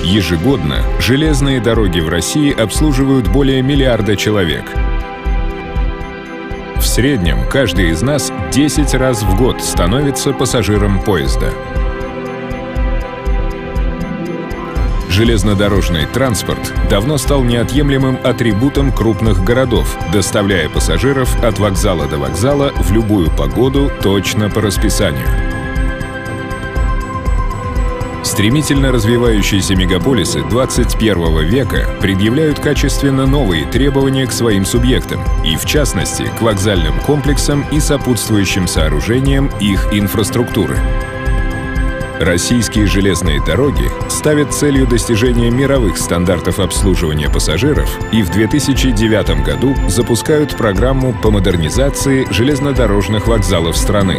Ежегодно железные дороги в России обслуживают более миллиарда человек. В среднем каждый из нас 10 раз в год становится пассажиром поезда. Железнодорожный транспорт давно стал неотъемлемым атрибутом крупных городов, доставляя пассажиров от вокзала до вокзала в любую погоду точно по расписанию. Стремительно развивающиеся мегаполисы 21 века предъявляют качественно новые требования к своим субъектам, и в частности к вокзальным комплексам и сопутствующим сооружениям их инфраструктуры. Российские железные дороги ставят целью достижения мировых стандартов обслуживания пассажиров и в 2009 году запускают программу по модернизации железнодорожных вокзалов страны.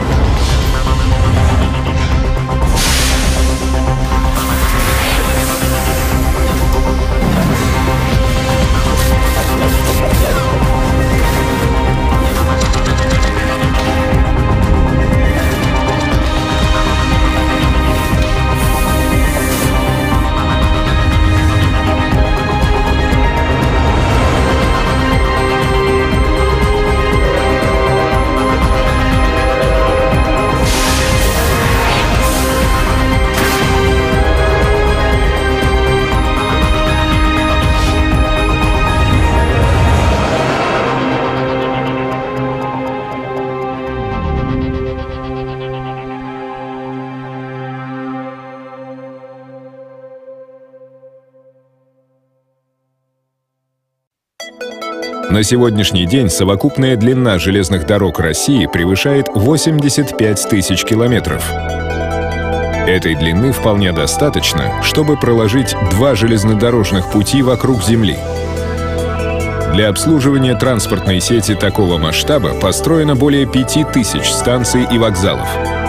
На сегодняшний день совокупная длина железных дорог России превышает 85 тысяч километров. Этой длины вполне достаточно, чтобы проложить 2 железнодорожных пути вокруг Земли. Для обслуживания транспортной сети такого масштаба построено более 5000 станций и вокзалов.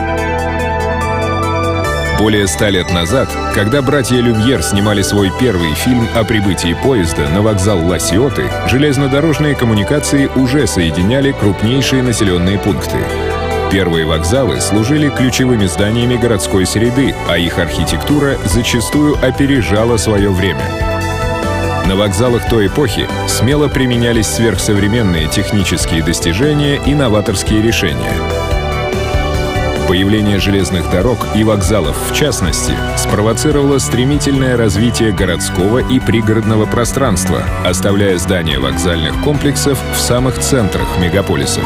Более 100 лет назад, когда братья Люмьер снимали свой первый фильм о прибытии поезда на вокзал Ла-Сиоты, железнодорожные коммуникации уже соединяли крупнейшие населенные пункты. Первые вокзалы служили ключевыми зданиями городской среды, а их архитектура зачастую опережала свое время. На вокзалах той эпохи смело применялись сверхсовременные технические достижения и новаторские решения. Появление железных дорог и вокзалов, в частности, спровоцировало стремительное развитие городского и пригородного пространства, оставляя здания вокзальных комплексов в самых центрах мегаполисов.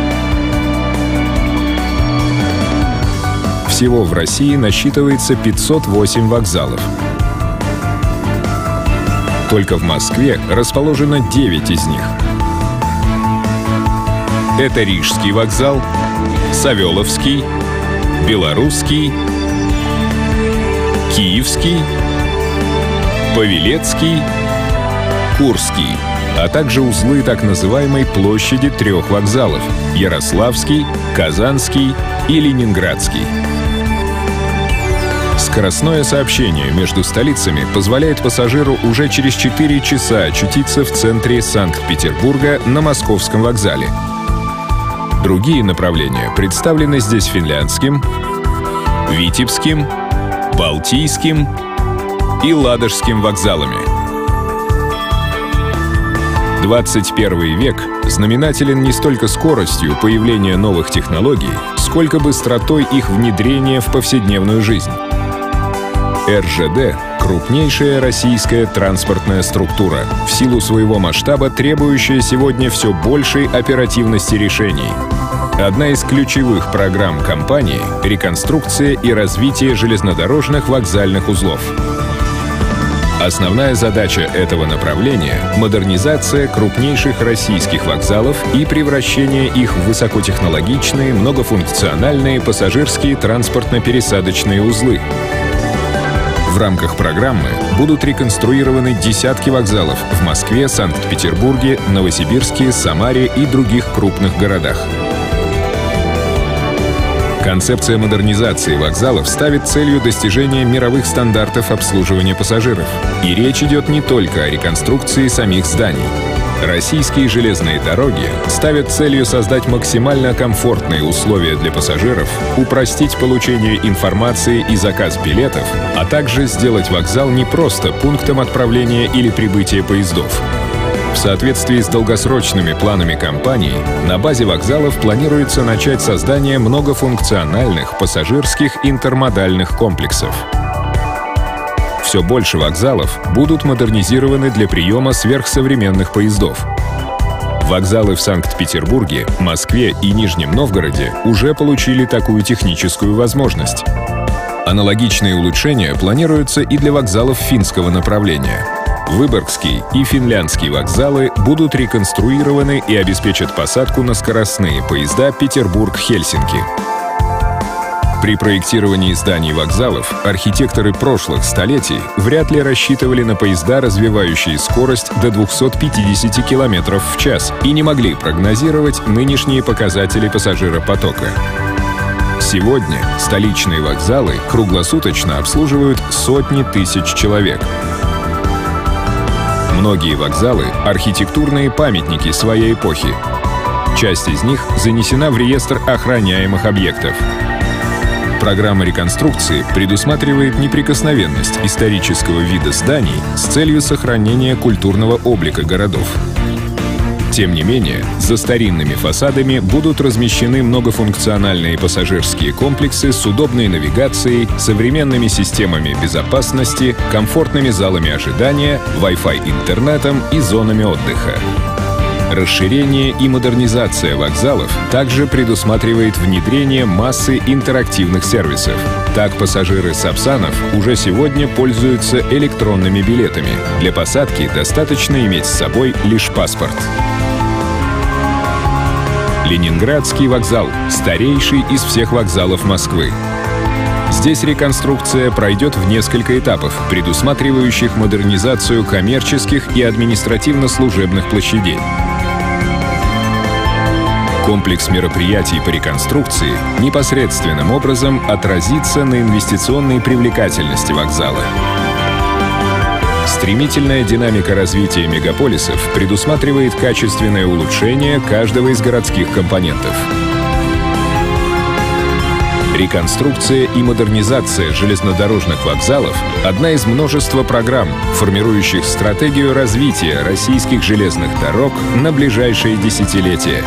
Всего в России насчитывается 508 вокзалов. Только в Москве расположено 9 из них. Это Рижский вокзал, Савеловский, Белорусский, Киевский, Павелецкий, Курский, а также узлы так называемой площади 3 вокзалов — Ярославский, Казанский и Ленинградский. Скоростное сообщение между столицами позволяет пассажиру уже через 4 часа очутиться в центре Санкт-Петербурга на Московском вокзале. Другие направления представлены здесь Финляндским, Витебским, Балтийским и Ладожским вокзалами. 21 век знаменателен не столько скоростью появления новых технологий, сколько быстротой их внедрения в повседневную жизнь. РЖД — крупнейшая российская транспортная структура, в силу своего масштаба требующая сегодня все большей оперативности решений. Одна из ключевых программ компании — реконструкция и развитие железнодорожных вокзальных узлов. Основная задача этого направления — модернизация крупнейших российских вокзалов и превращение их в высокотехнологичные, многофункциональные пассажирские транспортно-пересадочные узлы. В рамках программы будут реконструированы десятки вокзалов в Москве, Санкт-Петербурге, Новосибирске, Самаре и других крупных городах. Концепция модернизации вокзалов ставит целью достижения мировых стандартов обслуживания пассажиров. И речь идет не только о реконструкции самих зданий. Российские железные дороги ставят целью создать максимально комфортные условия для пассажиров, упростить получение информации и заказ билетов, а также сделать вокзал не просто пунктом отправления или прибытия поездов. В соответствии с долгосрочными планами компании, на базе вокзалов планируется начать создание многофункциональных пассажирских интермодальных комплексов. Все больше вокзалов будут модернизированы для приема сверхсовременных поездов. Вокзалы в Санкт-Петербурге, Москве и Нижнем Новгороде уже получили такую техническую возможность. Аналогичные улучшения планируются и для вокзалов финского направления. Выборгский и финляндский вокзалы будут реконструированы и обеспечат посадку на скоростные поезда Петербург-Хельсинки. При проектировании зданий вокзалов архитекторы прошлых столетий вряд ли рассчитывали на поезда, развивающие скорость до 250 км в час, и не могли прогнозировать нынешние показатели пассажиропотока. Сегодня столичные вокзалы круглосуточно обслуживают сотни тысяч человек. Многие вокзалы — архитектурные памятники своей эпохи. Часть из них занесена в реестр охраняемых объектов. Программа реконструкции предусматривает неприкосновенность исторического вида зданий с целью сохранения культурного облика городов. Тем не менее, за старинными фасадами будут размещены многофункциональные пассажирские комплексы с удобной навигацией, современными системами безопасности, комфортными залами ожидания, Wi-Fi интернетом и зонами отдыха. Расширение и модернизация вокзалов также предусматривает внедрение массы интерактивных сервисов. Так, пассажиры Сапсанов уже сегодня пользуются электронными билетами. Для посадки достаточно иметь с собой лишь паспорт. Ленинградский вокзал — старейший из всех вокзалов Москвы. Здесь реконструкция пройдет в несколько этапов, предусматривающих модернизацию коммерческих и административно-служебных площадей. Комплекс мероприятий по реконструкции непосредственным образом отразится на инвестиционной привлекательности вокзала. Стремительная динамика развития мегаполисов предусматривает качественное улучшение каждого из городских компонентов. Реконструкция и модернизация железнодорожных вокзалов — одна из множества программ, формирующих стратегию развития российских железных дорог на ближайшие десятилетия.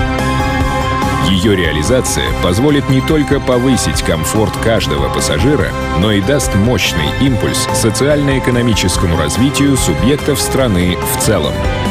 Ее реализация позволит не только повысить комфорт каждого пассажира, но и даст мощный импульс социально-экономическому развитию субъектов страны в целом.